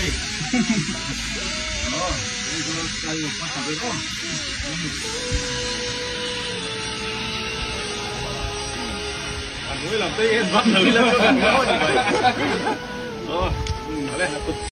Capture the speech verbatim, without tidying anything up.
đi. Đó, đây có đây có thằng đấy không? Anh mới làm tí em bắt thử lên. Đó, như vậy. Đó, lên.